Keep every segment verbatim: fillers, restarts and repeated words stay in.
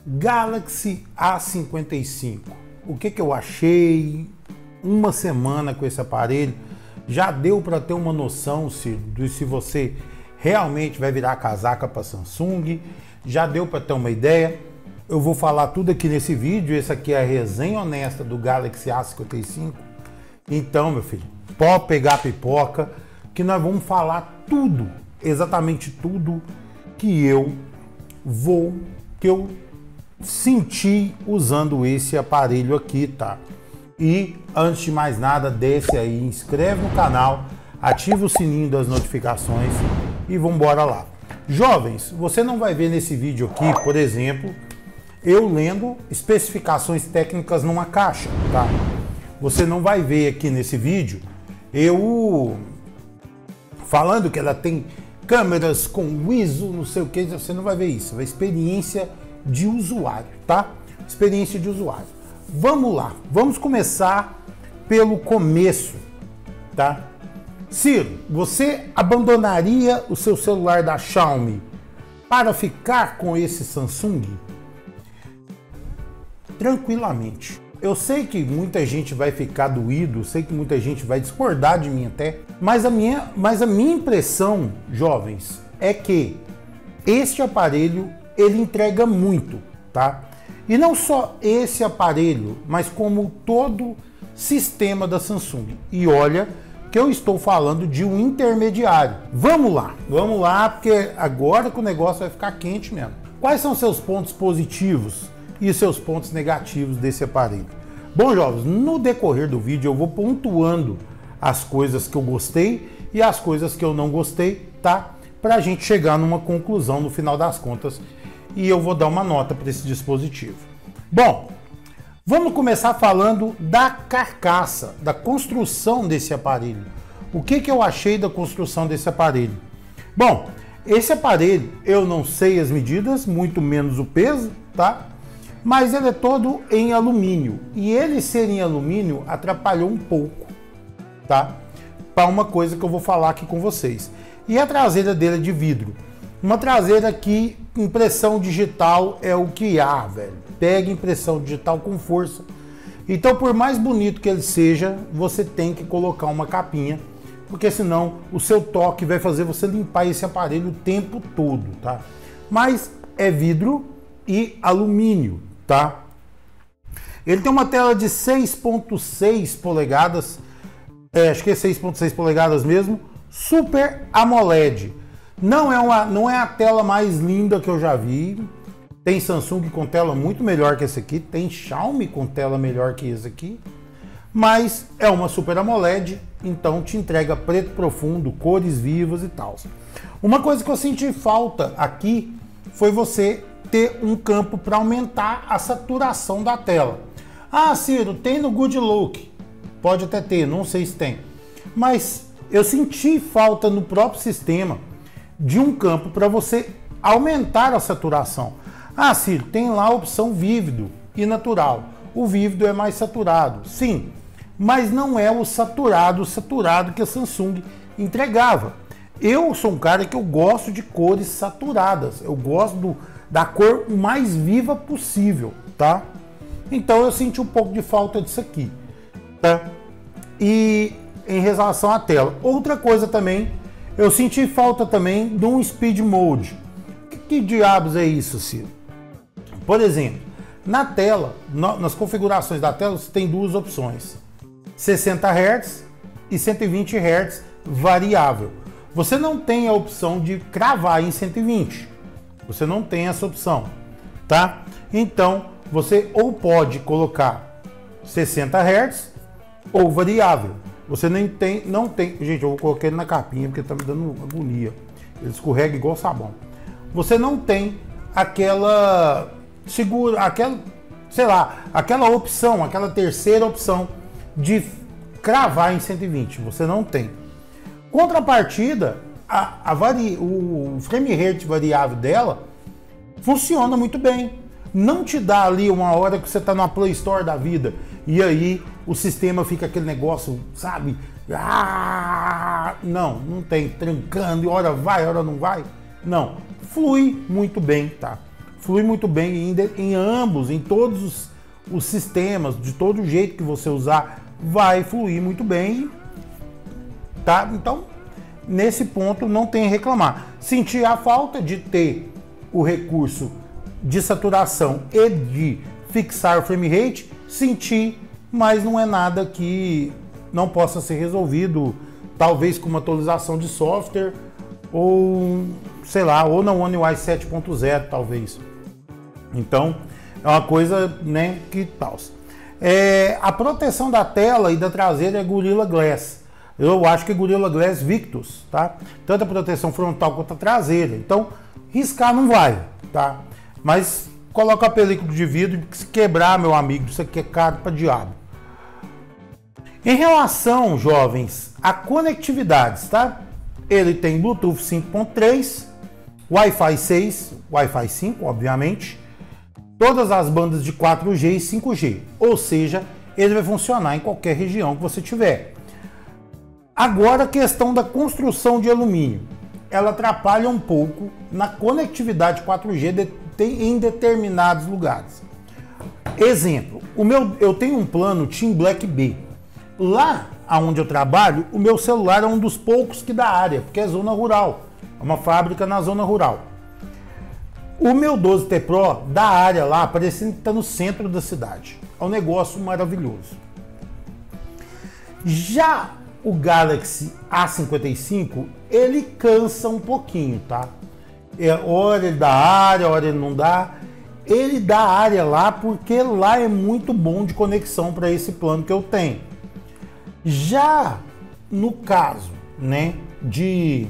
Galaxy A cinquenta e cinco. O que que eu achei? Uma semana com esse aparelho já deu para ter uma noção se, de se você realmente vai virar casaca para Samsung. Já deu para ter uma ideia. Eu vou falar tudo aqui nesse vídeo. Esse aqui é a resenha honesta do Galaxy A cinquenta e cinco. Então, meu filho, pode pegar a pipoca que nós vamos falar tudo, exatamente tudo que eu vou, que eu senti usando esse aparelho aqui, tá? E antes de mais nada, desce aí, inscreve no canal, ativa o sininho das notificações e vamos embora lá. Jovens, você não vai ver nesse vídeo aqui, por exemplo, eu lendo especificações técnicas numa caixa, tá? Você não vai ver aqui nesse vídeo eu falando que ela tem câmeras com I S O, não sei o que, você não vai ver isso, vai experiência de usuário, tá? Experiência de usuário. Vamos lá, vamos começar pelo começo, tá? Ciro, você abandonaria o seu celular da Xiaomi para ficar com esse Samsung? Tranquilamente. Eu sei que muita gente vai ficar doído, sei que muita gente vai discordar de mim até, mas a minha, mas a minha impressão, jovens, é que este aparelho ele entrega muito, tá? E não só esse aparelho, mas como todo sistema da Samsung. E olha que eu estou falando de um intermediário. Vamos lá, vamos lá, porque agora que o negócio vai ficar quente mesmo. Quais são seus pontos positivos e seus pontos negativos desse aparelho? Bom, jovens, no decorrer do vídeo eu vou pontuando as coisas que eu gostei e as coisas que eu não gostei, tá? Pra gente chegar numa conclusão no final das contas e eu vou dar uma nota para esse dispositivo. Bom, vamos começar falando da carcaça, da construção desse aparelho. O que que eu achei da construção desse aparelho? Bom, esse aparelho eu não sei as medidas, muito menos o peso, tá? Mas ele é todo em alumínio e ele ser em alumínio atrapalhou um pouco, tá? Para uma coisa que eu vou falar aqui com vocês. E a traseira dele é de vidro. Uma traseira que impressão digital é o que há, velho. Pega impressão digital com força. Então, por mais bonito que ele seja, você tem que colocar uma capinha, porque senão o seu toque vai fazer você limpar esse aparelho o tempo todo, tá? Mas é vidro e alumínio, tá? Ele tem uma tela de seis ponto seis polegadas, é, acho que é seis ponto seis polegadas mesmo, Super AMOLED. Não é, uma, não é a tela mais linda que eu já vi. Tem Samsung com tela muito melhor que essa aqui, tem Xiaomi com tela melhor que esse aqui, mas é uma Super AMOLED, então te entrega preto profundo, cores vivas e tal. Uma coisa que eu senti falta aqui foi você ter um campo para aumentar a saturação da tela. Ah, Ciro, tem no Good Look. Pode até ter, não sei se tem. Mas eu senti falta no próprio sistema de um campo para você aumentar a saturação. Ah, Ciro, tem lá a opção vívido e natural. O vívido é mais saturado, sim, mas não é o saturado, saturado que a Samsung entregava. Eu sou um cara que eu gosto de cores saturadas, eu gosto do, da cor mais viva possível, tá? Então eu senti um pouco de falta disso aqui, tá? E em relação à tela, outra coisa também, eu senti falta também de um Speed Mode. Que, que diabos é isso, Ciro? Por exemplo, na tela, no, nas configurações da tela, você tem duas opções: sessenta hertz e cento e vinte hertz variável. Você não tem a opção de cravar em cento e vinte. Você não tem essa opção, tá? Então, você ou pode colocar sessenta hertz ou variável. Você nem tem, não tem... Gente, eu vou colocar ele na capinha porque tá me dando agonia. Ele escorrega igual sabão. Você não tem aquela... Segura, aquela... Sei lá, aquela opção, aquela terceira opção de cravar em cento e vinte. Você não tem. Contrapartida, a, a vari, o frame rate variável dela funciona muito bem. Não te dá ali uma hora que você está na Play Store da vida e aí o sistema fica aquele negócio, sabe? Ah, não, não tem, trancando, e hora vai, hora não vai. Não, flui muito bem, tá? flui muito bem em, em ambos, em todos os, os sistemas, de todo jeito que você usar, vai fluir muito bem, tá? Então, nesse ponto não tem a reclamar. Sentir a falta de ter o recurso de saturação e de fixar o frame rate, sentir, mas não é nada que não possa ser resolvido, talvez com uma atualização de software, ou sei lá, ou na One U I sete ponto zero, talvez. Então, é uma coisa, né, que tal. É, a proteção da tela e da traseira é Gorilla Glass. Eu acho que é Gorilla Glass Victus, tá? Tanto a proteção frontal quanto a traseira. Então, riscar não vai, tá? Mas coloca a película de vidro, se quebrar, meu amigo, isso aqui é caro pra diabo. Em relação, jovens, a conectividades, tá? Ele tem Bluetooth cinco ponto três, Wi-Fi seis, Wi-Fi cinco, obviamente, todas as bandas de quatro G e cinco G, ou seja, ele vai funcionar em qualquer região que você tiver. Agora, a questão da construção de alumínio, ela atrapalha um pouco na conectividade quatro G de, em determinados lugares. Exemplo, o meu, eu tenho um plano Team Black B. Lá onde eu trabalho, o meu celular é um dos poucos que dá área, porque é zona rural, é uma fábrica na zona rural. O meu doze T Pro dá área lá, parecendo que está no centro da cidade. É um negócio maravilhoso. Já o Galaxy A cinquenta e cinco, ele cansa um pouquinho, tá? É, hora ele dá área, hora ele não dá. Ele dá área lá porque lá é muito bom de conexão para esse plano que eu tenho. Já no caso, né, de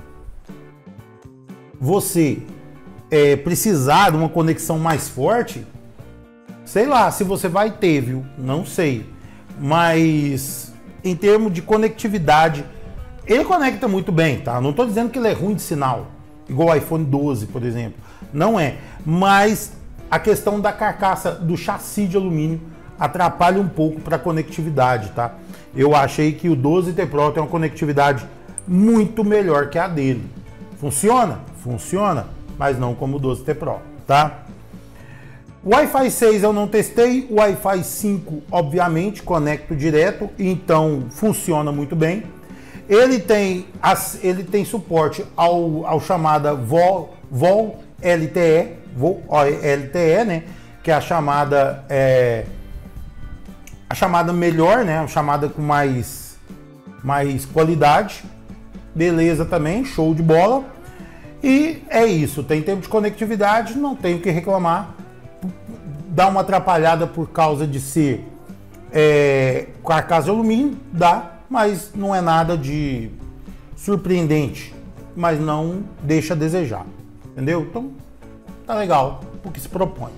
você é, precisar de uma conexão mais forte, sei lá se você vai ter, viu? Não sei. Mas em termos de conectividade, ele conecta muito bem, tá? Não estou dizendo que ele é ruim de sinal, igual o iPhone doze, por exemplo. Não é. Mas a questão da carcaça, do chassi de alumínio, atrapalha um pouco para a conectividade, tá? Eu achei que o doze T Pro tem uma conectividade muito melhor que a dele. Funciona? Funciona, mas não como o doze T Pro, tá? O Wi-Fi seis eu não testei, o Wi-Fi cinco obviamente conecto direto, então funciona muito bem. Ele tem, ele tem suporte ao, ao chamada Vol, Vol L T E, Vol L T E, né? Que é a chamada é, a chamada melhor, né? A chamada com mais, mais qualidade. Beleza também, show de bola. E é isso, tem tempo de conectividade, não tenho o que reclamar. Dá uma atrapalhada por causa de ser é, carcaça de alumínio, dá, mas não é nada de surpreendente, mas não deixa a desejar, entendeu? Então, tá legal, porque se propõe.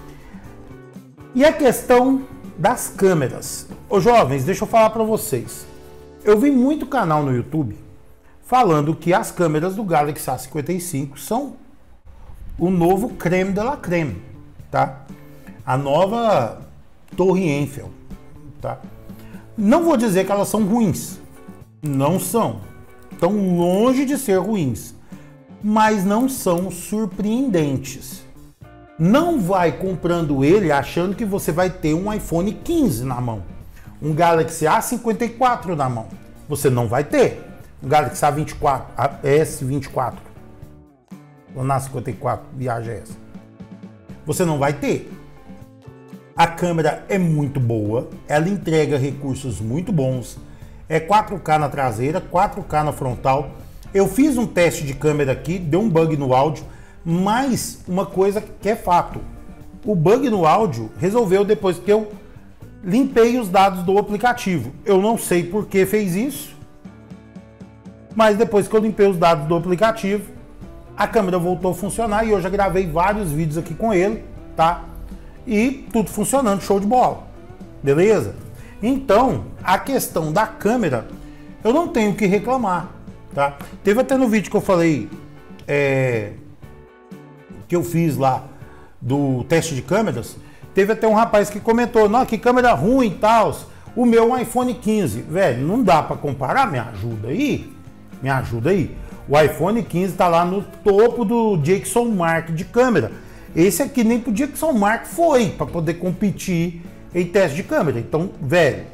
E a questão das câmeras. Ô jovens, deixa eu falar para vocês. Eu vi muito canal no YouTube falando que as câmeras do Galaxy A cinquenta e cinco são o novo creme de la creme, tá? A nova Torre Eiffel, tá? Não vou dizer que elas são ruins, não são, tão longe de ser ruins, mas não são surpreendentes. Não vai comprando ele achando que você vai ter um iPhone quinze na mão, um Galaxy A cinquenta e quatro na mão, você não vai ter. Um Galaxy A vinte e quatro, a S vinte e quatro, ou na cinquenta e quatro, viagem é essa? Você não vai ter. A câmera é muito boa, ela entrega recursos muito bons, é quatro K na traseira, quatro K na frontal. Eu fiz um teste de câmera aqui, deu um bug no áudio, mas uma coisa que é fato, o bug no áudio resolveu depois que eu limpei os dados do aplicativo. Eu não sei por que fez isso, mas depois que eu limpei os dados do aplicativo, a câmera voltou a funcionar e eu já gravei vários vídeos aqui com ele, tá? E tudo funcionando, show de bola, beleza? Então, a questão da câmera, eu não tenho o que reclamar, tá? Teve até no vídeo que eu falei, é, que eu fiz lá, do teste de câmeras, teve até um rapaz que comentou, não, que câmera ruim e tal, o meu é um iPhone quinze, velho, não dá pra comparar, me ajuda aí, me ajuda aí. O iPhone quinze tá lá no topo do Jackson Mark de câmera. Esse aqui nem podia que São Marco foi para poder competir em teste de câmera. Então, velho,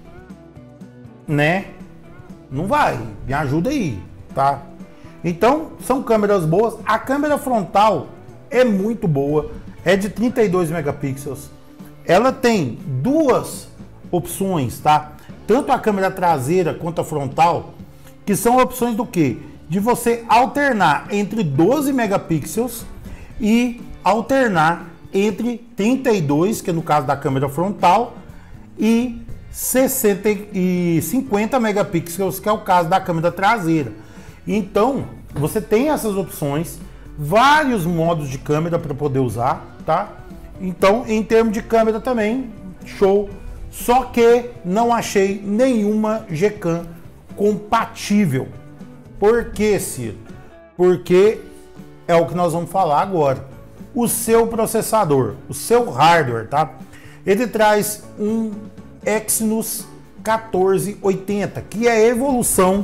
né? Não vai. Me ajuda aí, tá? Então, são câmeras boas. A câmera frontal é muito boa. É de trinta e dois megapixels. Ela tem duas opções, tá? Tanto a câmera traseira quanto a frontal, que são opções do quê? De você alternar entre doze megapixels e alternar entre trinta e dois, que é no caso da câmera frontal, e sessenta e cinquenta megapixels, que é o caso da câmera traseira. Então, você tem essas opções, vários modos de câmera para poder usar, tá? Então, em termos de câmera também, show. Só que não achei nenhuma Gcam compatível. Por que, Ciro? Porque é o que nós vamos falar agora. O seu processador, o seu hardware, tá? Ele traz um Exynos quatorze oitenta, que é a evolução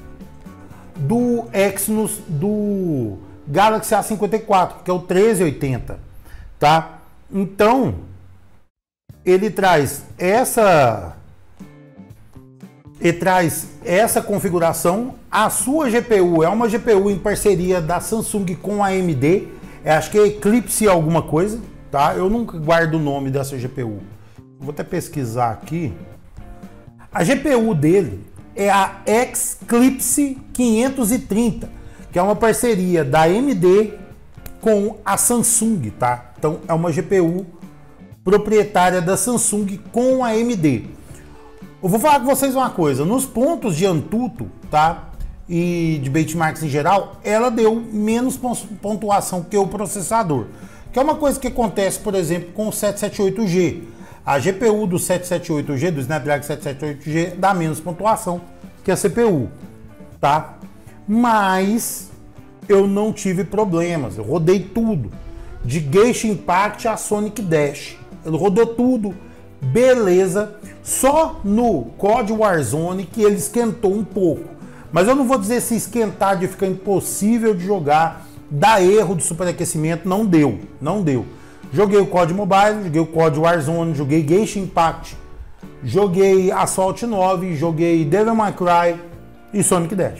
do Exynos do Galaxy A cinquenta e quatro, que é o treze oitenta, tá? Então, ele traz essa ele traz essa configuração. A sua G P U é uma G P U em parceria da Samsung com a A M D. É, acho que é Eclipse alguma coisa, tá? Eu nunca guardo o nome dessa G P U. Vou até pesquisar aqui. A G P U dele é a Eclipse quinhentos e trinta, que é uma parceria da A M D com a Samsung, tá? Então é uma G P U proprietária da Samsung com a A M D. Eu vou falar com vocês uma coisa, nos pontos de Antutu, tá? E de benchmarks em geral, ela deu menos pontuação que o processador. Que é uma coisa que acontece, por exemplo, com o sete sete oito G. A G P U do sete sete oito G, do Snapdragon sete sete oito G, dá menos pontuação que a C P U, tá? Mas eu não tive problemas, eu rodei tudo. De Genshin Impact a Sonic Dash. Ele rodou tudo, beleza. Só no C O D Warzone que ele esquentou um pouco. Mas eu não vou dizer se esquentar de ficar impossível de jogar, dar erro de superaquecimento, não deu, não deu. Joguei o C O D Mobile, joguei o C O D Warzone, joguei Genshin Impact, joguei Assault nove, joguei Devil May Cry e Sonic Dash.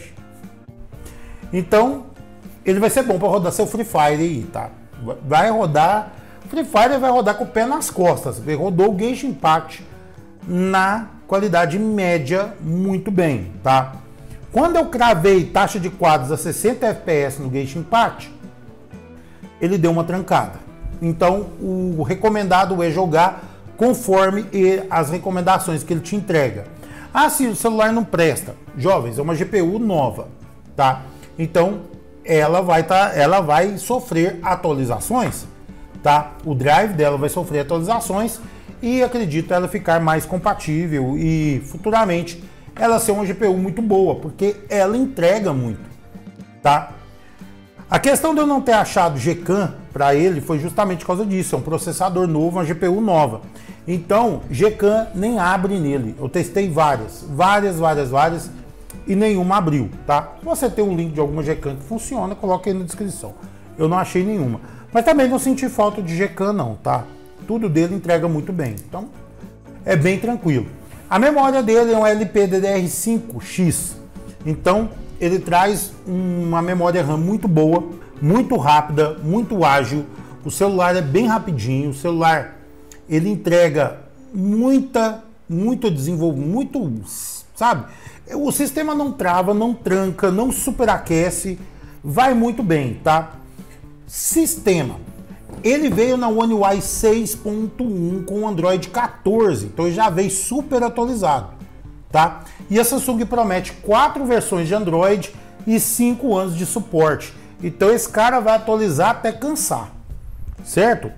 Então, ele vai ser bom para rodar seu Free Fire aí, tá? Vai rodar, Free Fire vai rodar com o pé nas costas. Ele rodou o Genshin Impact na qualidade média muito bem, tá? Quando eu cravei taxa de quadros a sessenta F P S no Genshin Impact, ele deu uma trancada. Então, o recomendado é jogar conforme as recomendações que ele te entrega. Ah, se o celular não presta. Jovens, é uma G P U nova, tá? Então, ela vai, tá, ela vai sofrer atualizações, tá? O drive dela vai sofrer atualizações e acredito ela ficar mais compatível e futuramente ela ser uma G P U muito boa, porque ela entrega muito, tá? A questão de eu não ter achado Gcam para ele foi justamente por causa disso. É um processador novo, uma G P U nova. Então, Gcam nem abre nele. Eu testei várias, várias, várias, várias e nenhuma abriu, tá? Se você tem um link de alguma Gcam que funciona, coloque aí na descrição. Eu não achei nenhuma. Mas também não senti falta de Gcam não, tá? Tudo dele entrega muito bem. Então, é bem tranquilo. A memória dele é um L P D D R cinco X. Então, ele traz uma memória RAM muito boa, muito rápida, muito ágil. O celular é bem rapidinho. O celular, ele entrega muita, muito desenvolvimento, muito, sabe? O sistema não trava, não tranca, não superaquece. Vai muito bem, tá? Sistema. Ele veio na One U I seis ponto um com Android quatorze, então ele já veio super atualizado, tá? E a Samsung promete quatro versões de Android e cinco anos de suporte. Então esse cara vai atualizar até cansar, certo?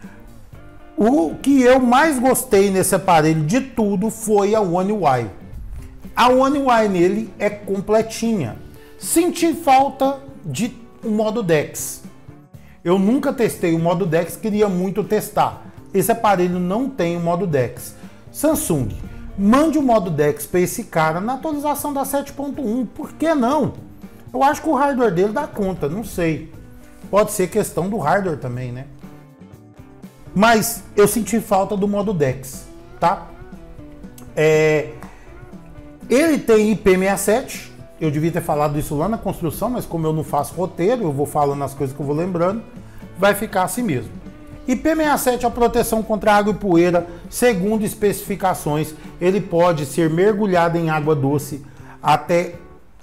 O que eu mais gostei nesse aparelho de tudo foi a One U I. A One U I nele é completinha. Senti falta de um modo DeX. Eu nunca testei o modo DeX, queria muito testar. Esse aparelho não tem o modo DeX. Samsung, mande o modo DeX para esse cara na atualização da sete ponto um. Por que não? Eu acho que o hardware dele dá conta, não sei. Pode ser questão do hardware também, né? Mas eu senti falta do modo Dex, tá? É, ele tem I P sessenta e sete, eu devia ter falado isso lá na construção, mas como eu não faço roteiro, eu vou falando as coisas que eu vou lembrando, vai ficar assim mesmo. I P sessenta e sete é a proteção contra água e poeira, segundo especificações, ele pode ser mergulhado em água doce até,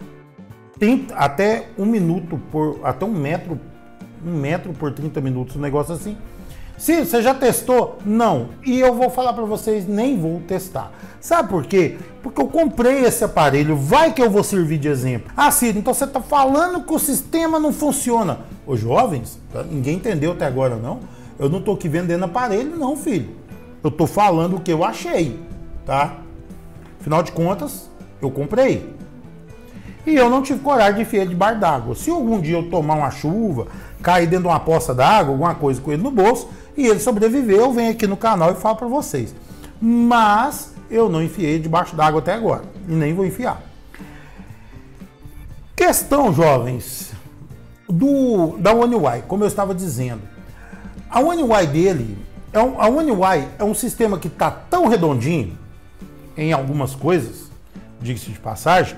até um minuto, por, até um metro, um metro por trinta minutos, um negócio assim. Ciro, você já testou? Não. E eu vou falar para vocês, nem vou testar. Sabe por quê? Porque eu comprei esse aparelho, vai que eu vou servir de exemplo. Ah, Ciro, então você está falando que o sistema não funciona. Ô jovens, ninguém entendeu até agora não? Eu não estou aqui vendendo aparelho não, filho. Eu estou falando o que eu achei, tá? Afinal de contas, eu comprei. E eu não tive coragem de enfiar ele debaixo d'água. Se algum dia eu tomar uma chuva, cair dentro de uma poça d'água, alguma coisa com ele no bolso, e ele sobreviver, eu venho aqui no canal e falo para vocês. Mas eu não enfiei debaixo d'água até agora. E nem vou enfiar. Questão, jovens, do, da One U I, como eu estava dizendo. A One U I dele, é um, a One U I é um sistema que está tão redondinho, em algumas coisas, diga-se de passagem,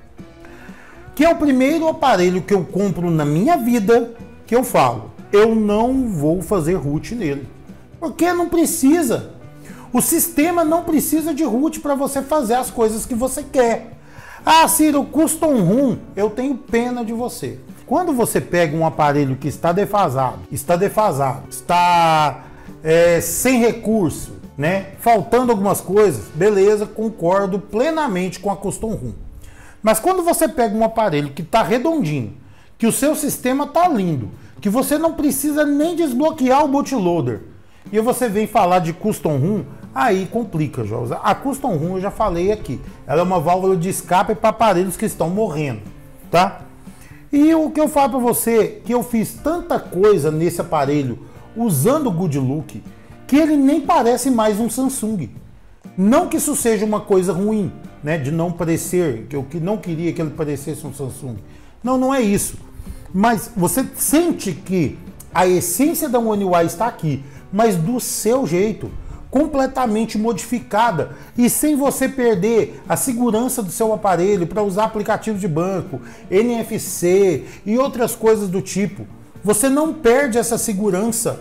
que é o primeiro aparelho que eu compro na minha vida que eu falo, eu não vou fazer root nele. Porque não precisa. O sistema não precisa de root para você fazer as coisas que você quer. Ah, Ciro, custom ROM, eu tenho pena de você. Quando você pega um aparelho que está defasado, está defasado, está é, sem recurso, né? Faltando algumas coisas, beleza, concordo plenamente com a custom ROM. Mas quando você pega um aparelho que está redondinho, que o seu sistema está lindo, que você não precisa nem desbloquear o bootloader, e você vem falar de custom ROM, aí complica, Jogos. A custom ROM eu já falei aqui, ela é uma válvula de escape para aparelhos que estão morrendo, tá? E o que eu falo para você, que eu fiz tanta coisa nesse aparelho usando o Good Look, que ele nem parece mais um Samsung. Não que isso seja uma coisa ruim, né, de não parecer, que eu não queria que ele parecesse um Samsung. Não, não é isso. Mas você sente que a essência da One U I está aqui, mas do seu jeito, completamente modificada e sem você perder a segurança do seu aparelho para usar aplicativos de banco, N F C e outras coisas do tipo. Você não perde essa segurança,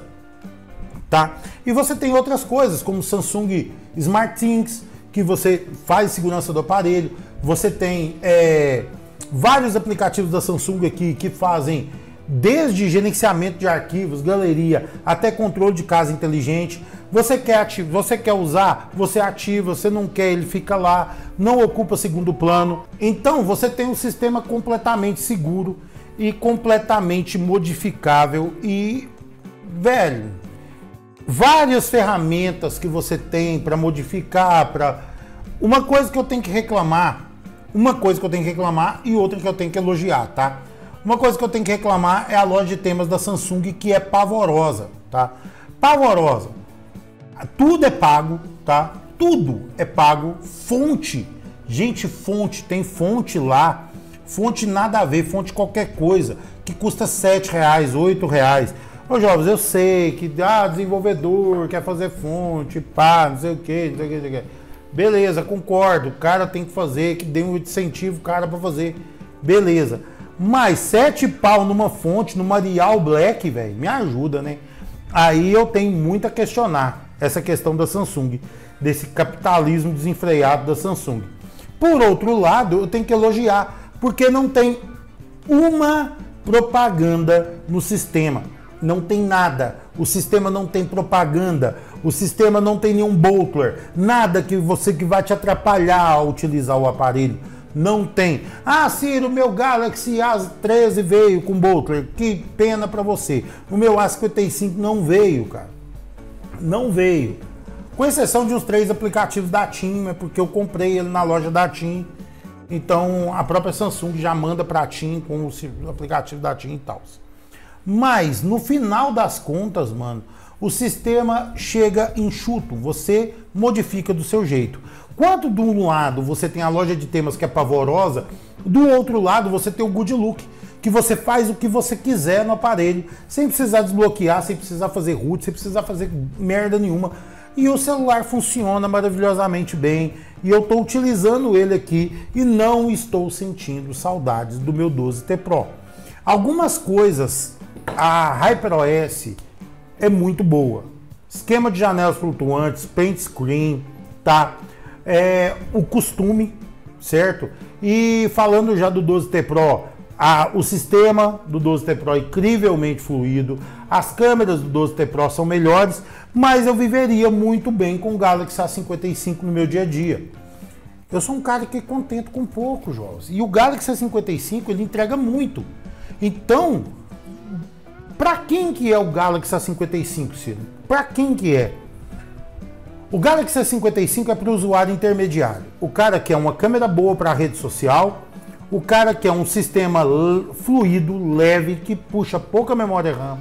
tá? E você tem outras coisas como Samsung SmartThings, que você faz segurança do aparelho. Você tem é, vários aplicativos da Samsung aqui que fazem desde gerenciamento de arquivos, galeria, até controle de casa inteligente. Você quer ativar, você quer usar, você ativa, você não quer, ele fica lá, não ocupa segundo plano. Então você tem um sistema completamente seguro e completamente modificável e, velho, várias ferramentas que você tem para modificar, para uma coisa que eu tenho que reclamar, uma coisa que eu tenho que reclamar e outra que eu tenho que elogiar, tá? Uma coisa que eu tenho que reclamar é a loja de temas da Samsung, que é pavorosa, tá? Pavorosa. Tudo é pago, tá? Tudo é pago. Fonte, gente, fonte, tem fonte lá, fonte nada a ver, fonte qualquer coisa, que custa sete reais, oito reais. Ô jovens, eu sei que ah, desenvolvedor quer fazer fonte, pá, não sei o que, não sei o que, não sei o que. Beleza, concordo, o cara tem que fazer, que dê um incentivo o cara para fazer, beleza. Mas sete pau numa fonte, numa Arial Black, velho, me ajuda, né? Aí eu tenho muito a questionar essa questão da Samsung, desse capitalismo desenfreado da Samsung. Por outro lado, eu tenho que elogiar, porque não tem uma propaganda no sistema. Não tem nada. O sistema não tem propaganda. O sistema não tem nenhum bootler. Nada que você que vai te atrapalhar a utilizar o aparelho. Não tem. Ah, Ciro, o meu Galaxy A treze veio com bootler. Que pena pra você. O meu A cinquenta e cinco não veio, cara. Não veio. Com exceção de uns três aplicativos da TIM, é porque eu comprei ele na loja da TIM. Então a própria Samsung já manda para a TIM com o aplicativo da TIM e tal. Mas no final das contas, mano, o sistema chega enxuto. Você modifica do seu jeito. Quanto de um lado você tem a loja de temas que é pavorosa, do outro lado você tem o Good Look, que você faz o que você quiser no aparelho, sem precisar desbloquear, sem precisar fazer root, sem precisar fazer merda nenhuma. E o celular funciona maravilhosamente bem. E eu estou utilizando ele aqui e não estou sentindo saudades do meu doze T Pro. Algumas coisas, a HyperOS é muito boa. Esquema de janelas flutuantes, paint screen, tá? É, o costume, certo? E falando já do doze T Pro, a, o sistema do doze T Pro é incrivelmente fluido, as câmeras do doze T Pro são melhores, mas eu viveria muito bem com o Galaxy A cinquenta e cinco no meu dia a dia. Eu sou um cara que é contento com pouco, jovens. E o Galaxy A cinquenta e cinco, ele entrega muito. Então, para quem que é o Galaxy A cinquenta e cinco, Ciro? Para quem que é? O Galaxy A cinquenta e cinco é para o usuário intermediário. O cara quer uma câmera boa para a rede social, o cara quer um sistema fluido, leve, que puxa pouca memória RAM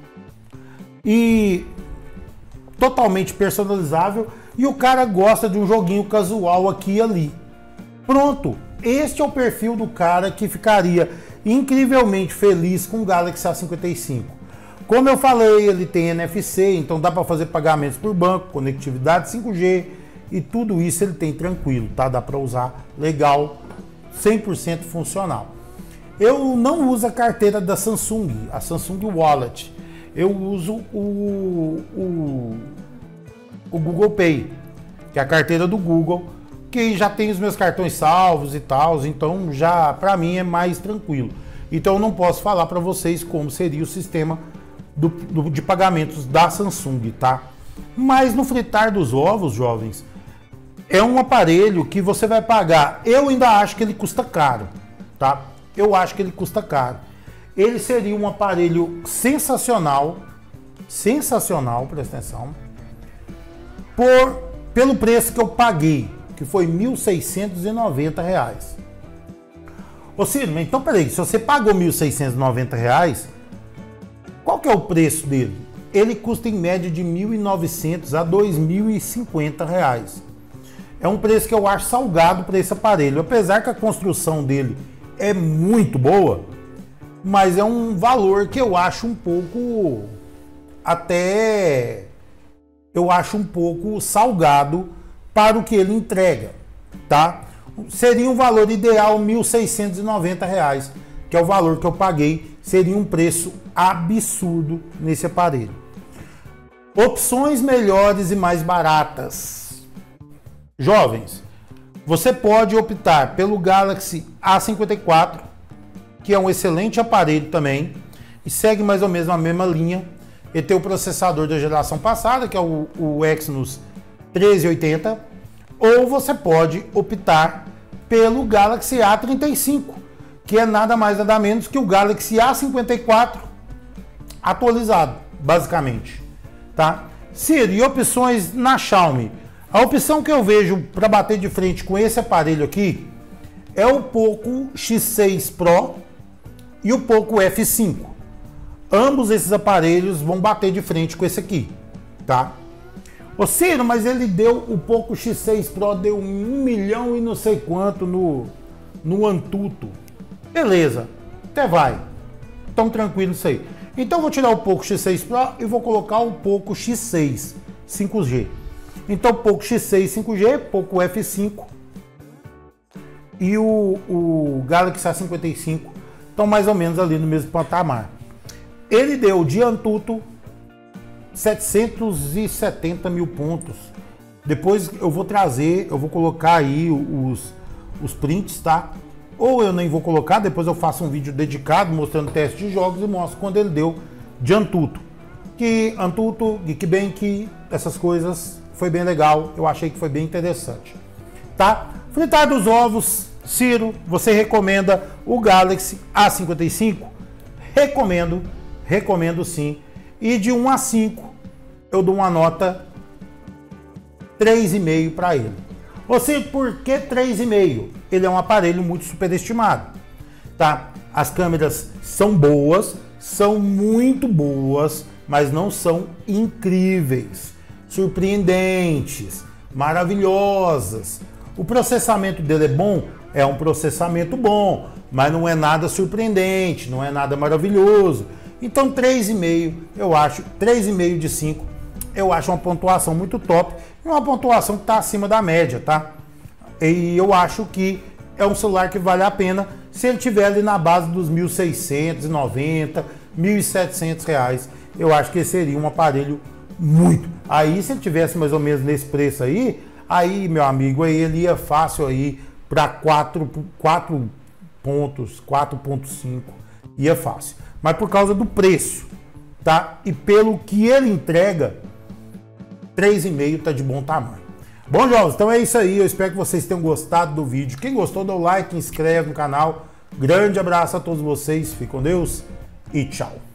e totalmente personalizável, e o cara gosta de um joguinho casual aqui e ali. Pronto, este é o perfil do cara que ficaria incrivelmente feliz com o Galaxy A cinquenta e cinco. Como eu falei, ele tem N F C, então dá para fazer pagamentos por banco, conectividade cinco G e tudo isso ele tem tranquilo, tá? Dá para usar legal, cem por cento funcional. Eu não uso a carteira da Samsung, a Samsung Wallet. Eu uso o, o, o Google Pay, que é a carteira do Google, que já tem os meus cartões salvos e tal, então já para mim é mais tranquilo. Então eu não posso falar para vocês como seria o sistema do, do, de pagamentos da Samsung, tá? Mas no fritar dos ovos, jovens, é um aparelho que você vai pagar. Eu ainda acho que ele custa caro, tá? Eu acho que ele custa caro. Ele seria um aparelho sensacional, sensacional, presta atenção, por, pelo preço que eu paguei, que foi mil seiscentos e noventa reais. Ô Ciro, então peraí, se você pagou mil seiscentos e noventa reais, qual que é o preço dele? Ele custa em média de mil e novecentos a dois mil e cinquenta reais. É um preço que eu acho salgado para esse aparelho, apesar que a construção dele é muito boa, mas é um valor que eu acho um pouco, até, eu acho um pouco salgado para o que ele entrega, tá? Seria um valor ideal mil seiscentos e noventa reais, que é o valor que eu paguei, seria um preço absurdo nesse aparelho. Opções melhores e mais baratas. Jovens, você pode optar pelo Galaxy A cinquenta e quatro, que é um excelente aparelho também, e segue mais ou menos a mesma linha. Ele tem o processador da geração passada, que é o, o Exynos treze oitenta, ou você pode optar pelo Galaxy A trinta e cinco, que é nada mais nada menos que o Galaxy A cinquenta e quatro atualizado, basicamente, tá? Seria opções na Xiaomi. A opção que eu vejo para bater de frente com esse aparelho aqui é o Poco X seis Pro e o Poco F cinco. Ambos esses aparelhos vão bater de frente com esse aqui, tá? Ô Ciro, mas ele deu, o Poco X seis Pro deu um milhão e não sei quanto no, no Antutu. Beleza, até vai. Tão tranquilo isso aí. Então eu vou tirar o Poco X seis Pro e vou colocar o Poco X seis cinco G. Então Poco X seis cinco G, Poco F cinco e o, o Galaxy A cinquenta e cinco estão mais ou menos ali no mesmo patamar. Ele deu de Antutu setecentos e setenta mil pontos. Depois eu vou trazer, eu vou colocar aí os, os prints, tá? Ou eu nem vou colocar, depois eu faço um vídeo dedicado mostrando teste de jogos e mostro quando ele deu de Antutu. Que Antutu, Geekbench, essas coisas, foi bem legal, eu achei que foi bem interessante. Tá? Fritar dos ovos, Ciro, você recomenda o Galaxy A cinquenta e cinco? Recomendo, recomendo sim. E de um a cinco, eu dou uma nota três vírgula cinco para ele. Ou seja, por que três vírgula cinco? Ele é um aparelho muito superestimado, tá? As câmeras são boas, são muito boas, mas não são incríveis, surpreendentes, maravilhosas. O processamento dele é bom? É um processamento bom. mas não é nada surpreendente, não é nada maravilhoso. Então três vírgula cinco, eu acho, três vírgula cinco de cinco, eu acho uma pontuação muito top, e uma pontuação que está acima da média, tá? E eu acho que é um celular que vale a pena se ele tiver ali na base dos mil seiscentos e noventa, mil e setecentos reais. Eu acho que esse seria um aparelho muito. Aí se ele tivesse mais ou menos nesse preço aí, aí meu amigo, aí ele ia fácil aí para quatro pontos, quatro ponto cinco, ia fácil. Mas por causa do preço, tá? E pelo que ele entrega, três vírgula cinco tá de bom tamanho. Bom, jovens, então é isso aí. Eu espero que vocês tenham gostado do vídeo. Quem gostou, dá o like, inscreve no canal. Grande abraço a todos vocês. Fique com Deus e tchau.